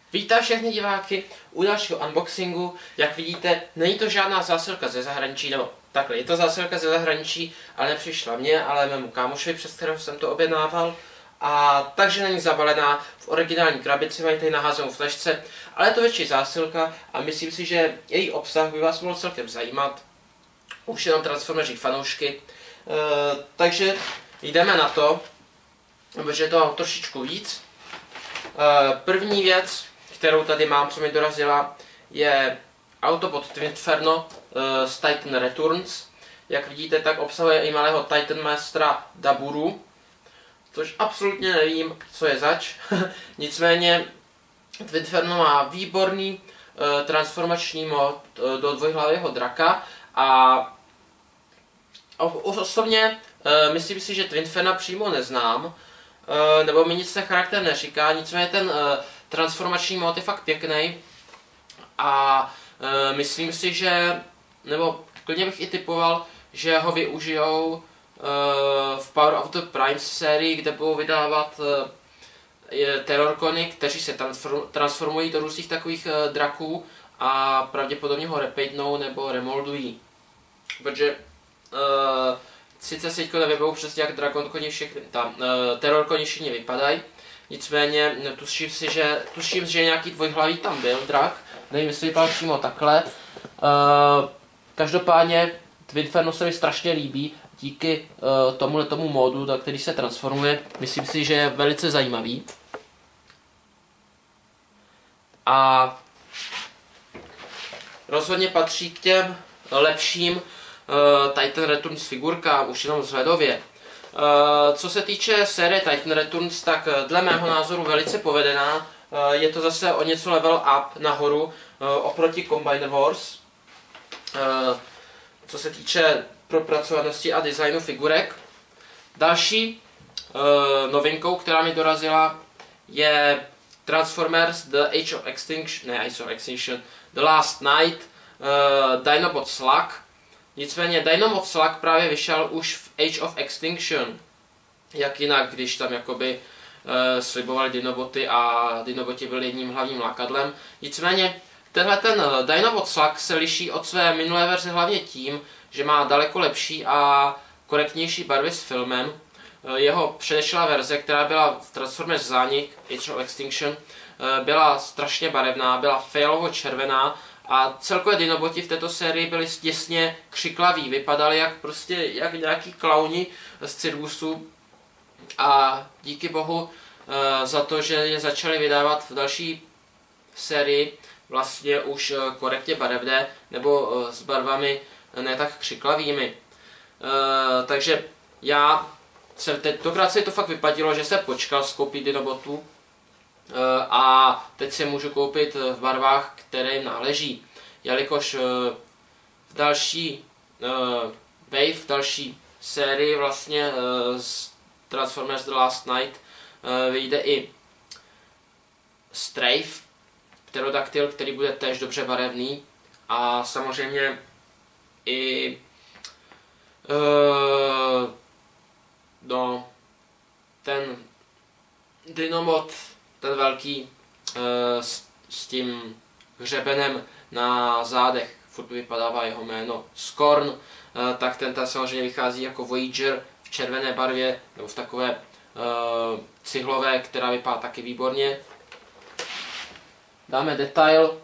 Vítám všechny diváky u dalšího unboxingu. Jak vidíte, není to žádná zásilka ze zahraničí, nebo takhle, je to zásilka ze zahraničí, ale nepřišla mně, ale mému kámošovi, přes kterého jsem to objednával. A takže není zabalená v originální krabici, mají tady naházenou v tašce, ale je to větší zásilka a myslím si, že její obsah by vás mohl celkem zajímat. Už jenom transformeři fanoušky. Takže jdeme na to, protože je to trošičku víc. První věc, kterou tady mám, co mi dorazila, je Autobot Twinferno z Titan Returns. Jak vidíte, tak obsahuje i malého Titan Mastera Daburu, což absolutně nevím, co je zač. Nicméně Twinferno má výborný transformační mod do dvojhlavého draka a osobně myslím si, že Twinferna přímo neznám, nebo mi nic ten charakter neříká, nicméně ten transformační mod je fakt pěkný a myslím si, že, nebo klidně bych i typoval, že ho využijou v Power of the Prime sérii, kde budou vydávat Terrorkony, kteří se transformují do různých takových draků a pravděpodobně ho repaintnou nebo remoldují. Protože sice si teďko nevybavou přesně, jak Dragonkoni všechny, Terrorkoni všichni vypadají, nicméně tuším, že nějaký dvojhlavý tam byl drak, nevím, jestli vypadal přímo takhle. Každopádně Twinferno se mi strašně líbí díky tomu módu, na který se transformuje. Myslím si, že je velice zajímavý. A rozhodně patří k těm lepším Titan Returns figurkám, už jenom vzhledově. Co se týče série Titan Returns, tak dle mého názoru velice povedená. Je to zase o něco level up nahoru oproti Combiner Wars. Co se týče propracovanosti a designu figurek. Další novinkou, která mi dorazila, je Transformers The The Last Night Dinobot Slug. Nicméně Dinobot Slug právě vyšel už v Age of Extinction. Jak jinak, když tam jakoby slibovali Dinoboty a Dinoboti byli jedním hlavním lákadlem. Nicméně tenhle ten Dinobot Slug se liší od své minulé verze hlavně tím, že má daleko lepší a korektnější barvy s filmem. Jeho předešlá verze, která byla v Transformers Zánik, Age of Extinction, byla strašně barevná, byla fialovo-červená a celkově Dinoboti v této sérii byli těsně křiklaví, vypadali jak nějaký klauni z Cirkusu a díky bohu za to, že je začali vydávat v další sérii vlastně už korektně barevné nebo s barvami ne tak křiklavými. Takže tentokrát se to fakt vypadilo, že jsem počkal s koupí Dinobotů a teď si můžu koupit v barvách, které jim náleží. Jelikož v další v další sérii vlastně z Transformers The Last Night vyjde i Strafe, Pterodactyl, který bude též dobře barevný a samozřejmě i ten Dinobot, ten velký s tím hřebenem na zádech, furt vypadává jeho jméno Scorn, tak ten samozřejmě vychází jako Voyager v červené barvě, nebo v takové cihlové, která vypadá taky výborně. Dáme detail.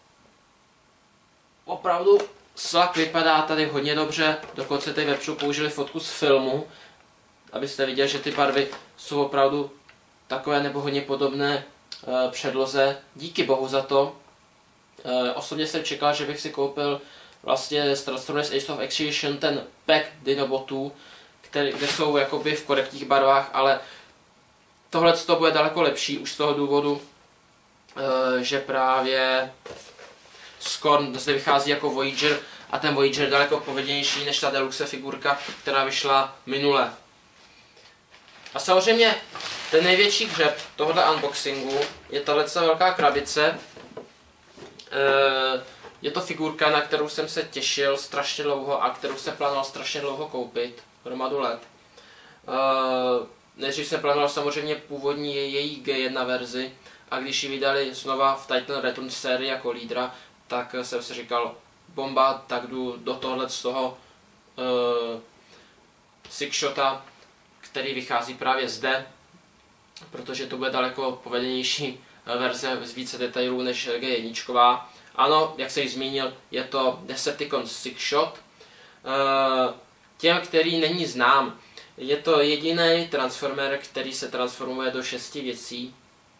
Opravdu Slug vypadá tady hodně dobře, dokonce tady vepředu použili fotku z filmu, abyste viděli, že ty barvy jsou opravdu takové nebo hodně podobné předloze. Díky bohu za to. Osobně jsem čekal, že bych si koupil vlastně z Transformers Age of Extinction ten pack Dinobotů, kde jsou jakoby v korektních barvách, ale tohle to bude daleko lepší už z toho důvodu, že právě Scorn zde vychází jako Voyager a ten Voyager je daleko povedenější než ta deluxe figurka, která vyšla minule. A samozřejmě ten největší hřeb tohoto unboxingu je tato velká krabice. Je to figurka, na kterou jsem se těšil strašně dlouho a kterou jsem plánoval strašně dlouho koupit, hromadu let. Nejdřív jsem plánoval samozřejmě původní její G1 verzi a když ji vydali znova v Titan Returns sérii jako lídra, tak jsem si říkal, bomba, tak jdu do tohle z toho Sixshota, který vychází právě zde, protože to bude daleko povedenější verze z více detailů než G1. Ano, jak jsem ji zmínil, je to Decepticons Sixshot. Těm, který není znám, je to jediný Transformer, který se transformuje do 6 věcí.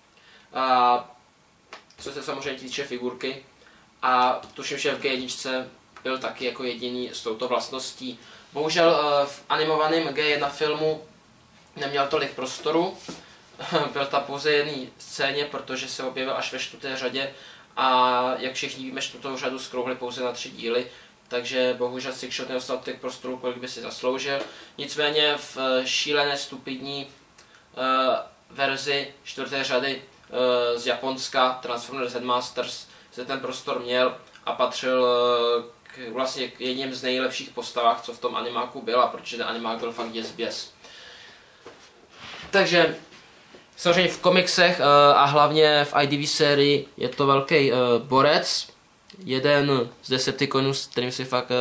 Co se samozřejmě týče figurky. A tuším, že v G1 byl taky jako jediný s touto vlastností. Bohužel v animovaném G1 filmu neměl tolik prostoru. Byl tam pouze jedné scéně, protože se objevil až ve 4. řadě a jak všichni víme, 4. řadu zkrouhli pouze na 3 díly, takže bohužel Sixshot nedostal tolik prostoru, kolik by si zasloužil. Nicméně v šílené stupidní verzi 4. řady z Japonska Transformers Headmasters se ten prostor měl a patřil vlastně k jedním z nejlepších postavách, co v tom animáku byla, protože ten animák byl fakt děsběs. Takže samozřejmě v komiksech a hlavně v IDV sérii je to velký borec, jeden z Decepticonů, s kterým si fakt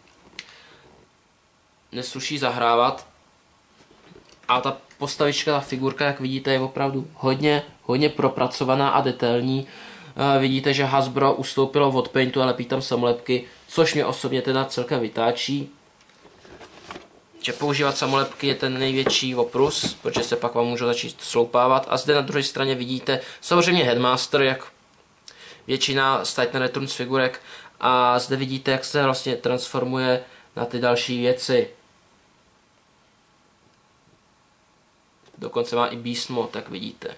nesluší zahrávat. A ta postavička, ta figurka, jak vidíte, je opravdu hodně propracovaná a detailní. Vidíte, že Hasbro ustoupilo od paintu a lepí tam samolepky, což mě osobně teda celkem vytáčí. Že používat samolepky je ten největší oprus, protože se pak vám můžou začít sloupávat. A zde na druhé straně vidíte samozřejmě Headmaster, jak většina z Titan Returns figurek. A zde vidíte, jak se vlastně transformuje na ty další věci. Dokonce má i Beast Mode, tak vidíte.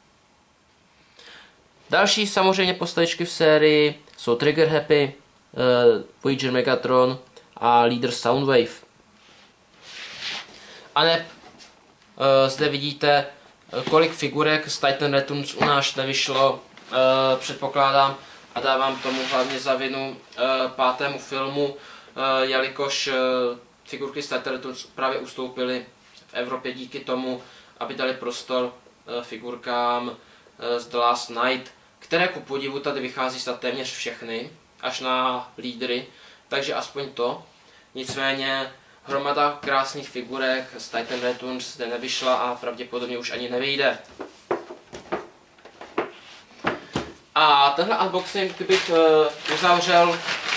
Další samozřejmě postavičky v sérii jsou Trigger Happy, Voyager Megatron a Leader Soundwave. A ne, zde vidíte, kolik figurek z Titan Returns u nás nevyšlo, předpokládám, a dávám tomu hlavně za vinu 5. filmu, jelikož figurky z Titan Returns právě ustoupily v Evropě díky tomu, aby dali prostor figurkám z The Last Night, které ku podivu tady vychází snad téměř všechny, až na lídry, takže aspoň to. Nicméně hromada krásných figurek z Titan Returns zde nevyšla a pravděpodobně už ani nevyjde. A tenhle unboxing bych uzavřel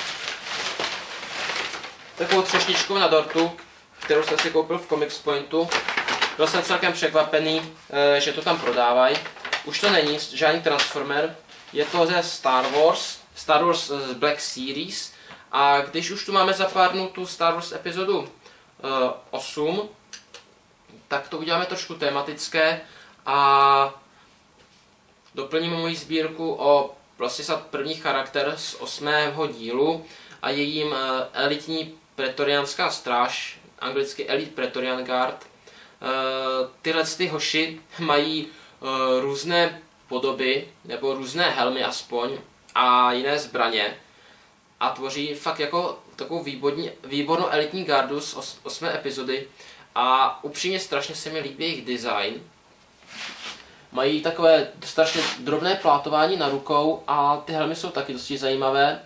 takovou třešničkou na dortu, kterou jsem si koupil v Comics Pointu. Byl jsem celkem překvapený, že to tam prodávají. Už to není žádný Transformer, je to ze Star Wars Black Series. A když už tu máme za pár dnů tu Star Wars epizodu 8, tak to uděláme trošku tematické a doplníme moji sbírku o vlastně snad první charakter z 8. dílu a jejím elitní pretoriánská stráž, anglicky Elite Praetorian Guard. Tyhle ty hoši mají různé podoby, nebo různé helmy aspoň, a jiné zbraně. A tvoří fakt jako takovou výbornou elitní gardu z 8. epizody. A upřímně strašně se mi líbí jejich design. Mají takové strašně drobné plátování na rukou a ty helmy jsou taky dosti zajímavé.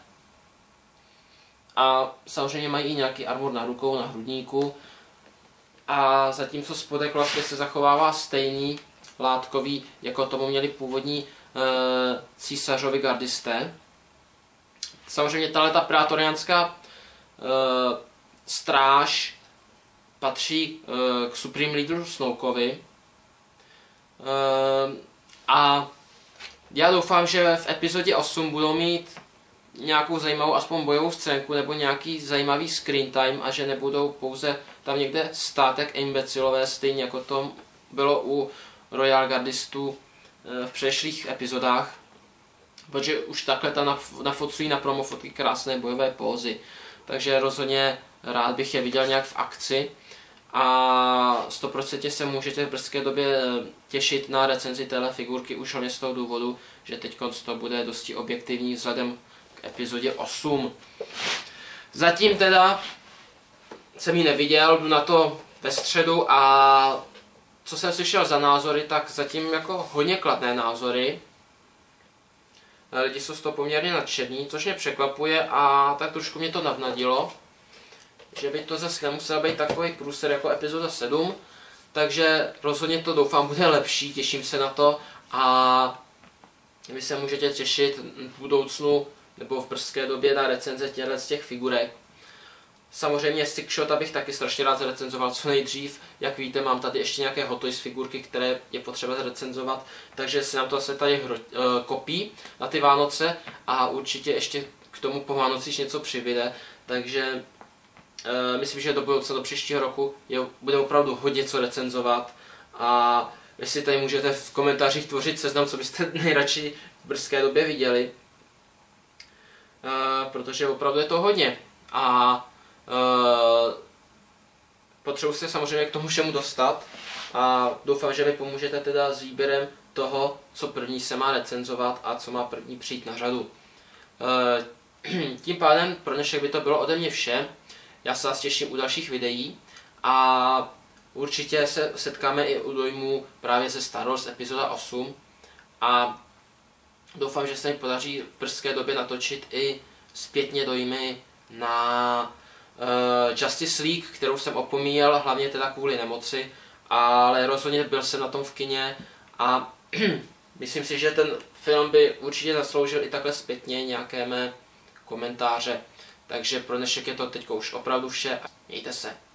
A samozřejmě mají i nějaký armor na rukou, na hrudníku. A zatímco spodek vlastně se zachovává stejný, látkový, jako tomu měli původní císařovi gardisté. Samozřejmě tato praetoriánská stráž patří k Supreme Leaderu Snokeovi. A já doufám, že v epizodě 8 budou mít nějakou zajímavou aspoň bojovou scénku nebo nějaký zajímavý screen time a že nebudou pouze tam někde stát jak imbecilové, stejně jako to bylo u Royal Gardistů v předešlých epizodách. Protože už takhle tam nafocují na promo fotky krásné bojové pózy. Takže rozhodně rád bych je viděl nějak v akci. A 100% se můžete v brzké době těšit na recenzi téhle figurky už hlavně z toho důvodu, že teď to bude dosti objektivní vzhledem k epizodě 8. Zatím teda jsem ji neviděl, jdu na to ve středu a co jsem slyšel za názory, tak zatím jako hodně kladné názory. lidi jsou z toho poměrně nadšení, což mě překvapuje a tak trošku mě to navnadilo, že by to zase nemusel být takový průser jako epizoda 7, takže rozhodně to doufám bude lepší, těším se na to a vy se můžete těšit v budoucnu nebo v brzké době na recenze těch figurek. Samozřejmě Stickshot bych taky strašně rád zrecenzoval co nejdřív. Jak víte, mám tady ještě nějaké Hot Toys figurky, které je potřeba zrecenzovat, takže se nám to asi tady kopí na ty Vánoce a určitě ještě k tomu po Vánocích něco přibyde, takže myslím, že do budoucna, do příštího roku bude opravdu hodně co recenzovat a vy si tady můžete v komentářích tvořit seznam, co byste nejradši v brzké době viděli, protože opravdu je to hodně a potřebuji se samozřejmě k tomu všemu dostat a doufám, že mi pomůžete teda s výběrem toho, co první se má recenzovat a co má první přijít na řadu. Tím pádem pro dnešek by to bylo ode mě vše. Já se vás těším u dalších videí a určitě se setkáme i u dojmů právě ze Star Wars epizoda 8 a doufám, že se mi podaří v brzké době natočit i zpětně dojmy na Justice League, kterou jsem opomíjel, hlavně teda kvůli nemoci, ale rozhodně byl jsem na tom v kině a myslím si, že ten film by určitě zasloužil i takhle zpětně nějaké mé komentáře. Takže pro dnešek je to teď už opravdu vše. Mějte se.